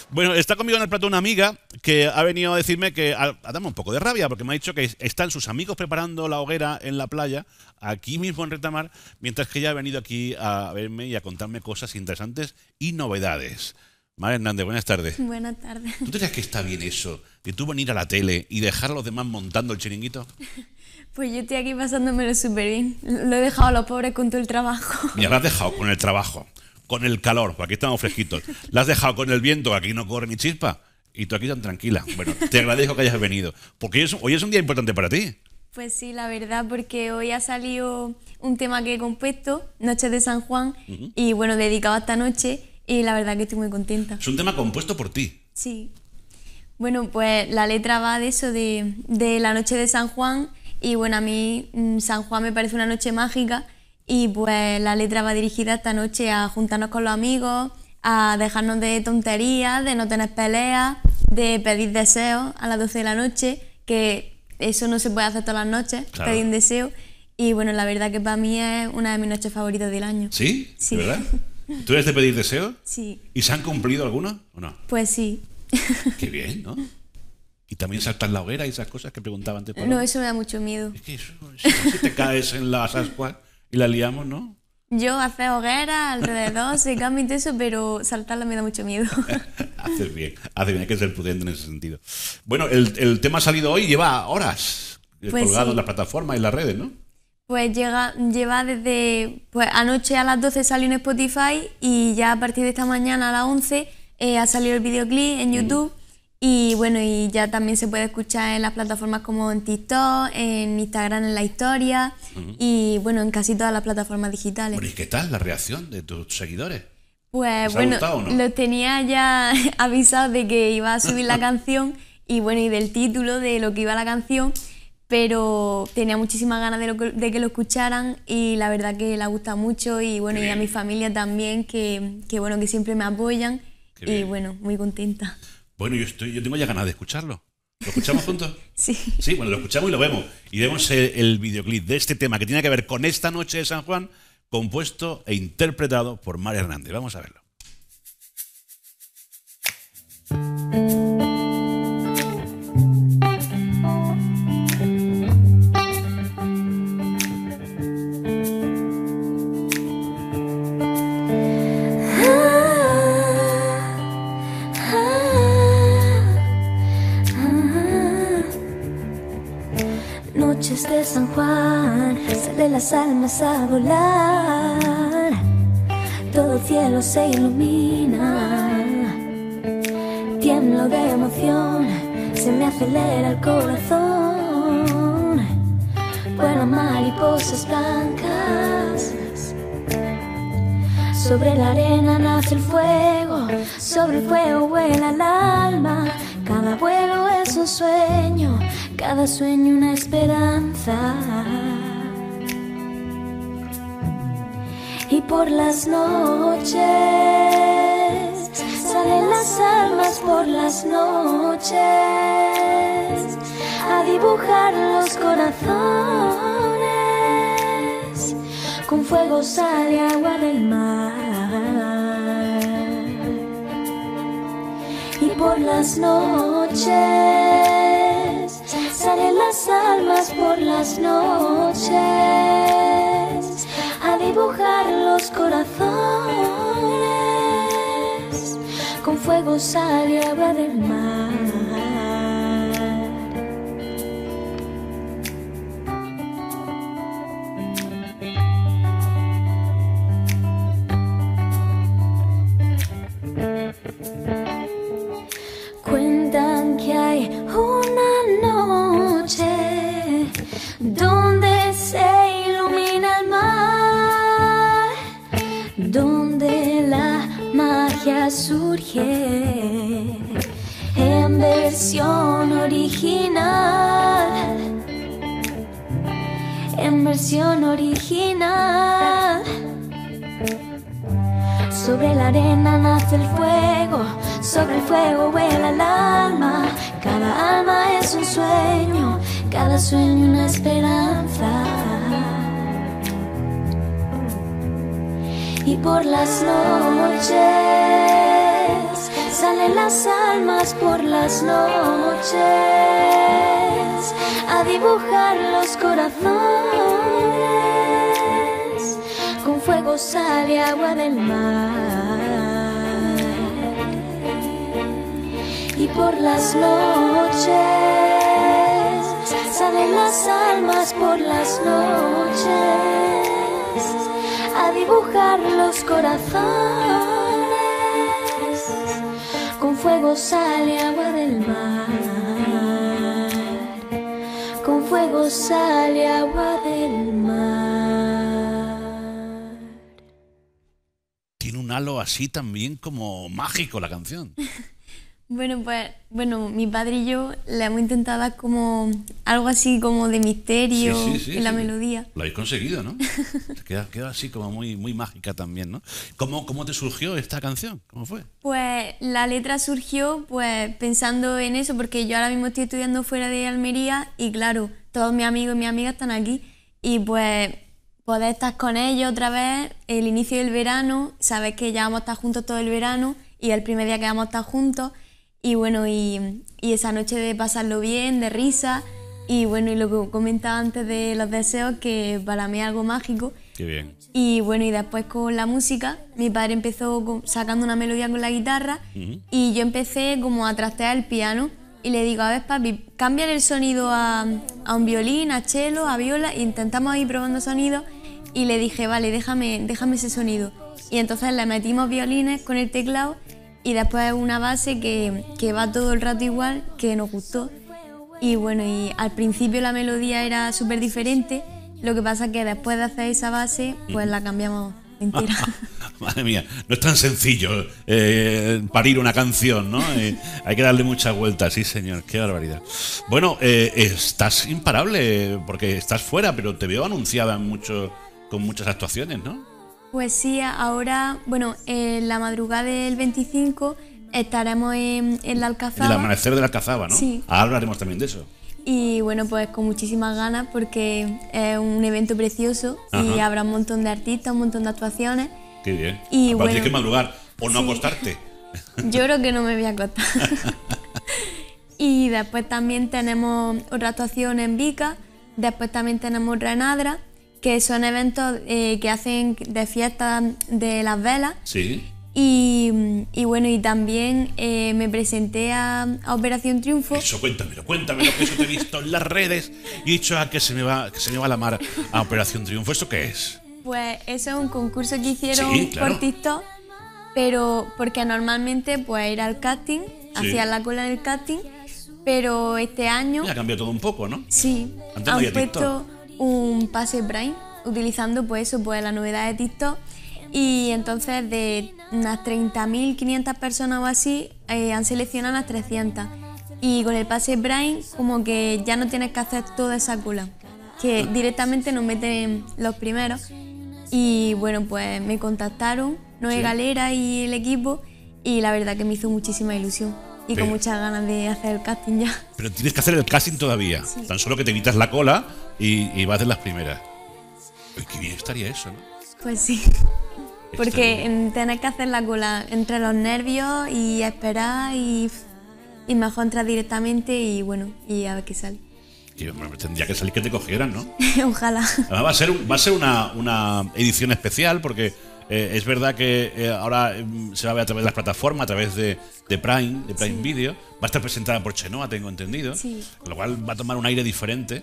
Bueno, está conmigo en el plato una amiga que ha venido a decirme que a darme un poco de rabia porque me ha dicho que están sus amigos preparando la hoguera en la playa, aquí mismo en Retamar, mientras que ella ha venido aquí a verme y a contarme cosas interesantes y novedades. Mar Hernández, buenas tardes. Buenas tardes. ¿Tú crees que está bien eso, de tú venir a la tele y dejar a los demás montando el chiringuito? Pues yo estoy aquí pasándomelo súper bien. Lo he dejado a los pobres con todo el trabajo. Mira, lo has dejado con el trabajo, con el calor, porque aquí estamos fresquitos. Lo has dejado con el viento, aquí no corre ni chispa. Y tú aquí tan tranquila. Bueno, te agradezco que hayas venido. Porque hoy es un día importante para ti. Pues sí, la verdad, porque hoy ha salido un tema que he compuesto, Noches de San Juan, y bueno, dedicado a esta noche, y la verdad que estoy muy contenta. Es un tema compuesto por ti. Sí. Bueno, pues la letra va de eso, de la noche de San Juan, y bueno, a mí San Juan me parece una noche mágica, y pues la letra va dirigida esta noche a juntarnos con los amigos, a dejarnos de tonterías, de no tener peleas, de pedir deseos a las 12 de la noche, que eso no se puede hacer todas las noches, claro. Pedir un deseo. Y bueno, la verdad que para mí es una de mis noches favoritas del año. ¿Sí? Sí. ¿De verdad? ¿Tú eres de pedir deseos? Sí. ¿Y se han cumplido algunos o no? Pues sí. Qué bien, ¿no? Y también saltar la hoguera y esas cosas que preguntaba antes. No, eso me da mucho miedo. Es que eso, si te caes en las ascuas y la liamos, ¿no? Yo hacer hoguera alrededor, se cambia y todo eso, pero saltarla me da mucho miedo. Haces bien, hay que ser prudente en ese sentido. Bueno, el tema ha salido hoy, lleva horas Pues colgado sí. en las plataformas y en las redes, ¿no? Pues lleva desde... Pues anoche a las 12 salió en Spotify y ya a partir de esta mañana a las 11 ha salido el videoclip en YouTube. Y bueno, y ya también se puede escuchar en las plataformas como en TikTok, en Instagram, en la historia y bueno, en casi todas las plataformas digitales. Bueno, ¿y qué tal la reacción de tus seguidores? Pues ¿Les ha bueno, gustado o no? los tenía ya avisados de que iba a subir la canción y bueno, y del título de lo que iba la canción, pero tenía muchísimas ganas de que lo escucharan y la verdad que le gusta mucho y bueno, y a mi familia también, que bueno, que siempre me apoyan y bueno, muy contenta. Bueno, yo tengo ya ganas de escucharlo. ¿Lo escuchamos juntos? Sí. Sí, bueno, lo escuchamos y lo vemos. Y vemos el videoclip de este tema que tiene que ver con esta noche de San Juan, compuesto e interpretado por Mar Hernández. Vamos a verlo. Noches de San Juan, salen las almas a volar, todo el cielo se ilumina, tiemblo de emoción, se me acelera el corazón, vuelan mariposas blancas, sobre la arena nace el fuego, sobre el fuego vuela el alma, cada vuelo es un sueño, cada sueño una esperanza. Y por las noches salen las almas por las noches a dibujar los corazones con fuego, sal y agua del mar. Y por las noches salen las almas por las noches a dibujar los corazones con fuego, sal y agua del mar. Cuentan que hay una noche donde se ilumina el mar, donde la magia surge en versión original, en versión original. Sobre la arena nace el fuego, sobre el fuego vuela el alma, cada alma es un sueño, cada sueño una esperanza. Y por las noches salen las almas por las noches a dibujar los corazones con fuego, sal y agua del mar. Y por las noches salen las almas por las noches a dibujar los corazones con fuego, sal y agua del mar. Con fuego, sal y agua del mar. Tiene un halo así también como mágico la canción. Bueno, pues, mi padre y yo le hemos intentado dar como algo así como de misterio en la melodía. Lo habéis conseguido, ¿no? Queda así como muy, muy mágica también, ¿no? ¿Cómo te surgió esta canción? ¿Cómo fue? Pues la letra surgió pues pensando en eso, porque yo ahora mismo estoy estudiando fuera de Almería y claro, todos mis amigos y mis amigas están aquí y pues poder estar con ellos otra vez, el inicio del verano, sabes que ya vamos a estar juntos todo el verano y el primer día que vamos a estar juntos. Y bueno, y esa noche de pasarlo bien, de risa, y bueno, y lo que comentaba antes de los deseos, que para mí es algo mágico. Qué bien. Y bueno, y después con la música, mi padre empezó sacando una melodía con la guitarra, y yo empecé como a trastear el piano, y le digo, a ver papi, cámbiale el sonido a un violín, a cello, a viola, e intentamos ir probando sonidos, y le dije, vale, déjame ese sonido. Y entonces le metimos violines con el teclado, y después una base que va todo el rato igual, que nos gustó. Y bueno, y al principio la melodía era súper diferente, lo que pasa es que después de hacer esa base, pues la cambiamos entera. Madre mía, no es tan sencillo parir una canción, ¿no? Hay que darle muchas vueltas, sí señor, qué barbaridad. Bueno, estás imparable, porque estás fuera, pero te veo anunciada con muchas actuaciones, ¿no? Pues sí, ahora, bueno, en la madrugada del 25 estaremos en la Alcazaba. El amanecer de la Alcazaba, ¿no? Sí. Ahora hablaremos también de eso. Y bueno, pues con muchísimas ganas porque es un evento precioso. Ajá. Y habrá un montón de artistas, un montón de actuaciones. Qué bien. Y bueno, tienes que madrugar o no acostarte. Yo creo que no me voy a acostar. Y después también tenemos otra actuación en Vica, después también tenemos otra en Adra, que son eventos que hacen de fiestas de las velas. Sí. Y bueno, y también me presenté a Operación Triunfo. Eso, cuéntamelo, que eso te he visto en las redes y he dicho que se me va la mar a Operación Triunfo. ¿Esto qué es? Pues eso es un concurso que hicieron claro. por TikTok, pero porque normalmente pues era el casting, hacía la cola en el casting, pero este año... Ha cambiado todo un poco, ¿no? Sí, antes han puesto un pase Prime, utilizando pues eso, pues la novedad de TikTok. Y entonces de unas 30.500 personas o así, han seleccionado unas 300. Y con el pase Prime como que ya no tienes que hacer toda esa cola, que directamente nos meten los primeros. Y bueno, pues me contactaron Noé Galera y el equipo, y la verdad que me hizo muchísima ilusión. Y con muchas ganas de hacer el casting ya. Pero tienes que hacer el casting todavía. Sí. Tan solo que te evitas la cola y vas de las primeras. Uy, qué bien estaría eso, ¿no? Pues sí. Porque tener que hacer la cola entre los nervios y esperar y mejor entrar directamente y bueno, y a ver qué sale. Y, bueno, tendría que salir que te cogieran, ¿no? Ojalá. Además va a ser una edición especial porque es verdad que ahora se va a ver a través de las plataformas, a través de Prime Video. Va a estar presentada por Chenoa, tengo entendido. Sí. Con lo cual va a tomar un aire diferente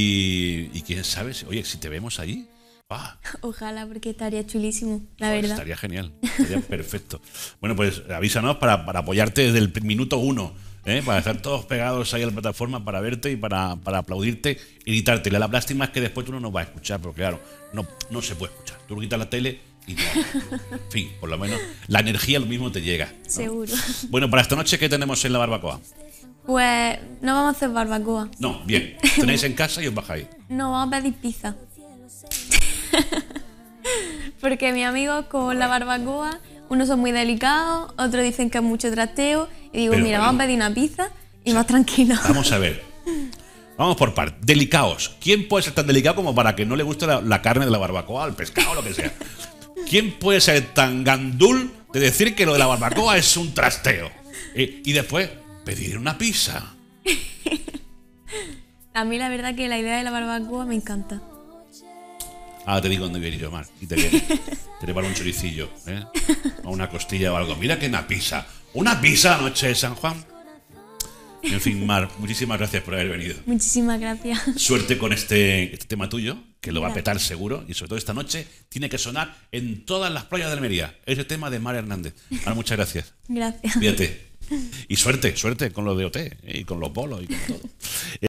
y quién sabe, oye, si te vemos ahí. ¡Ah! Ojalá, porque estaría chulísimo, la verdad. Estaría genial, estaría perfecto. Bueno, pues avísanos para apoyarte desde el minuto 1, para estar todos pegados ahí a la plataforma, para verte y para aplaudirte y gritarte. La lástima es que después tú no nos vas a escuchar, porque claro, no se puede escuchar. Tú quitas la tele y no. En fin, por lo menos la energía lo mismo te llega, ¿no? Seguro. Bueno, para esta noche, ¿qué tenemos en la barbacoa? Pues no vamos a hacer barbacoa. No, bien, tenéis en casa y os bajáis. No, vamos a pedir pizza. Porque mis amigos con la barbacoa, unos son muy delicados, otros dicen que es mucho trasteo, y digo, mira, vamos a pedir una pizza y más tranquilo. Vamos a ver, vamos por partes. Delicados. ¿Quién puede ser tan delicado como para que no le guste la carne de la barbacoa, el pescado, lo que sea? ¿Quién puede ser tan gandul de decir que lo de la barbacoa es un trasteo. Y después, pedir una pizza. A mí la verdad que la idea de la barbacoa me encanta. Ah, te digo dónde voy a ir yo, Mar. Y te viene. Te preparo un choricillo, ¿eh? O una costilla o algo. Mira que una pizza. ¿Una pizza noche de San Juan? En fin, Mar, muchísimas gracias por haber venido. Muchísimas gracias. Suerte con este tema tuyo, que lo va a petar seguro. Y sobre todo esta noche tiene que sonar en todas las playas de Almería. Ese tema de Mar Hernández. Mar, muchas gracias. Gracias. Cuídate. Y suerte con lo de OT, y con los bolos y con todo.